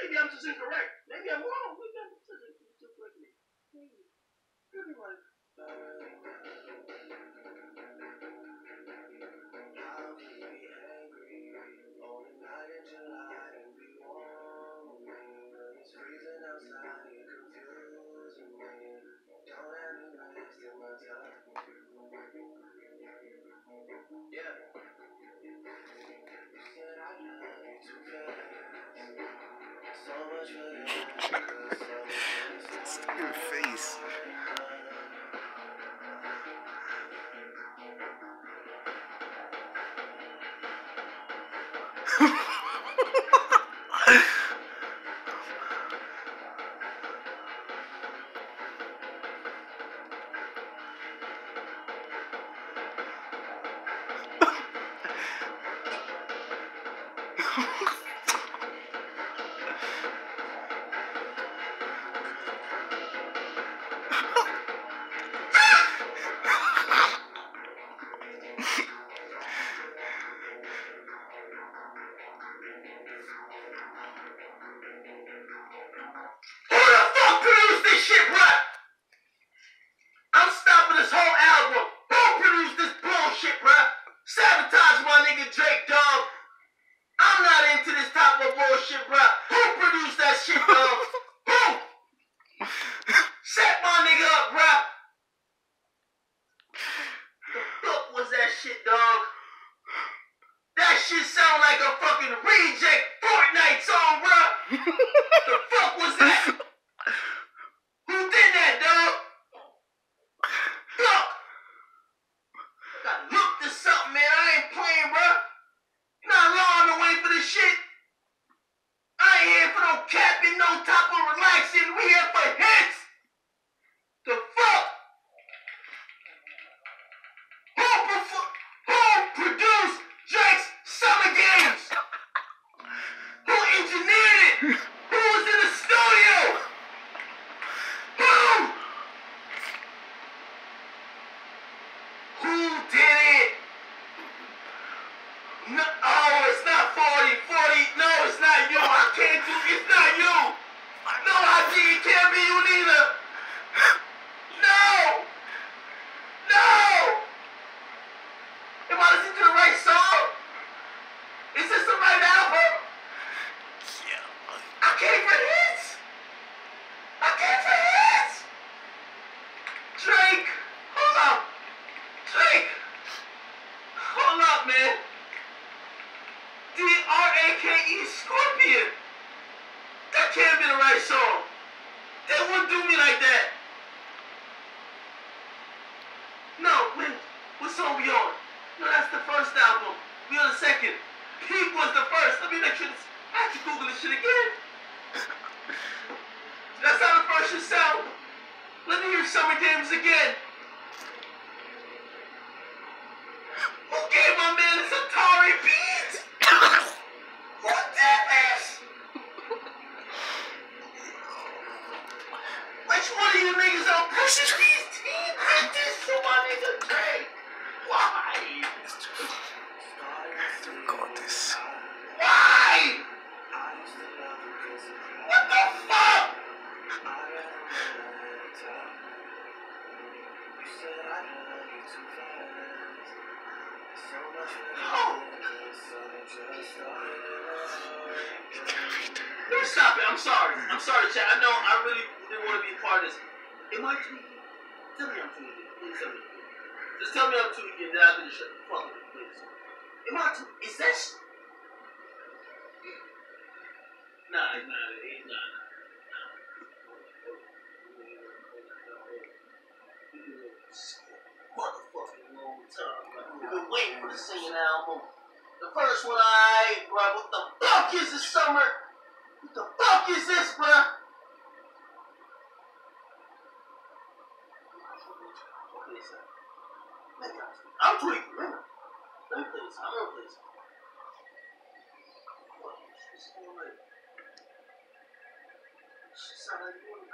maybe I'm just incorrect. Maybe I'm wrong. Maybe I'm just incorrect. Maybe. Could be right. Your face. Sabotage my nigga Drake, dog. I'm not into this type of bullshit, bro. Who produced that shit, dog? Who? Set my nigga up, bro. The fuck was that shit, dog? That shit sound like a fucking reject Fortnite song, bro. The fuck was that? Who did that, dog? Fuck. I gotta look this up, man. I ain't playing, bro. Not long to wait for this shit. I ain't here for no capping, no type of relaxing. We here for hits. The fuck? Who produced Drake's Summer Games? Who engineered it? Who was in the studio? Who did it? No, oh, it's not 40. 40. No, it's not you. I can't do it. It's not you. No, IG, it can't be you neither. No. No. Am I listening to the right song? Is this the right album? Yeah. I came for hits. I came for hits. Drake. Hold up. Drake. Hold up, man. D-R-A-K-E Scorpion. That can't be the right song. They wouldn't do me like that. No, wait. What song we on? No, that's the first album. We on the second. Peak was the first. Let me make sure this. I have to Google this shit again. That's how the first should sound. Let me hear Summer Games again. Who gave my man this Atari beat? Who did this? Which one of you niggas on Pusha T's team did this to my nigga Drake? Why? God, this. Why? What the fuck? Oh. Stop it. I'm sorry. I'm sorry, chat. I know I really didn't want to be a part of this. Am I tweaking? Tell me I'm tweaking. Please tell me. Just tell me I'm tweaking, then I can just shut the fuck up, please. Am I tweaking? Is that shit? Nah. Motherfucking long time. We've been waiting for the singing album. The first one, bro. What the fuck is this summer? What the fuck is this, bro? Okay, sir. I'm tweaking, remember? Let me play this. I'm gonna play this. What? This is all right. Shit sound like you